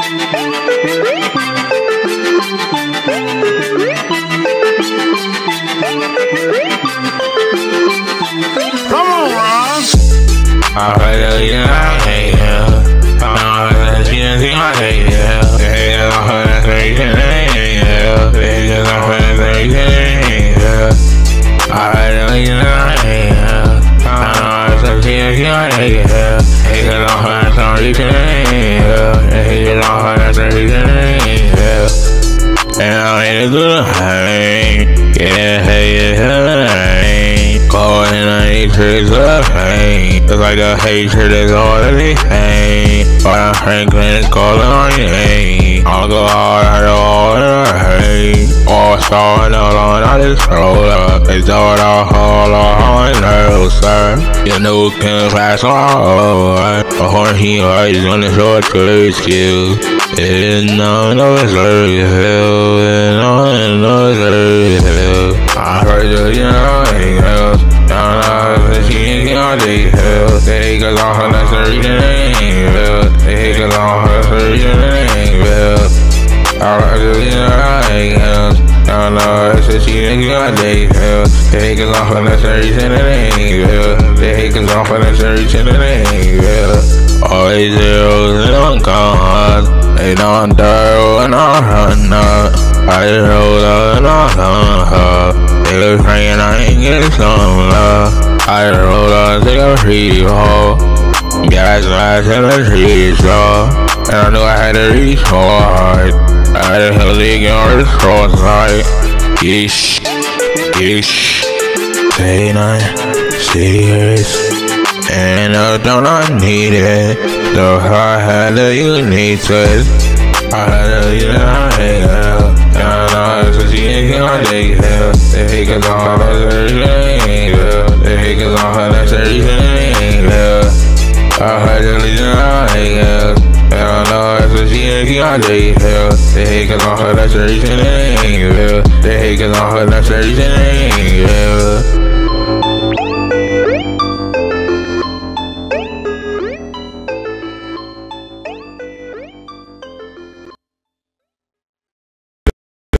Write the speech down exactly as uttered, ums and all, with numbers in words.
Come on, Ron. I heard that you I hate you. I heard that you think I hate you. They just I heard that they hate you. They just I heard that they hate you. I heard that you I hate you. I heard that you think I hate you. They just I heard that they hate you. They just I heard that they hate you. And I ain't a good hate. Yeah, hey, yeah, going in a hatred of hate. It's like a hatred is all that they hate. But I'm Franklin is calling on you, hate. I'll go hard, I go all in a hate. All starting out on, I just roll up. They start all all on no, sir. You know, can pass on over. A horn he rides on the short to skills. It is none of his hill. And none of his hill. I heard that you know, hey, girls. Down out of she ain't got they hell. They cause on her that's the reason they ain't real. They cause on her that's the reason they ain't real. I heard that you know, hey, girls. Down out of she ain't got they hell. They cause on her that's the reason they ain't real. They cause on her that's the reason they ain't real. All these zeros and I'm gone. They don't die and I'm run up. I just roll up and I'm gone up. They was praying I ain't getting some love. I just roll up and take a free hole. Gas last in the tree saw. And I knew I had to reach hard. I just held the league on the cross side. Yeesh, yeesh. Say nothing serious. And I don't I need it. So I had to you need it. I had to you know I hate her. And I know so she ain't gonna take it. They cause on her that's the ain't real. They cause on her that's the reason ain't real. I had to you know I hate her. And I know so she ain't gonna take it. They cause on her that's the reason ain't real. They cause on her that's the reason ain't real.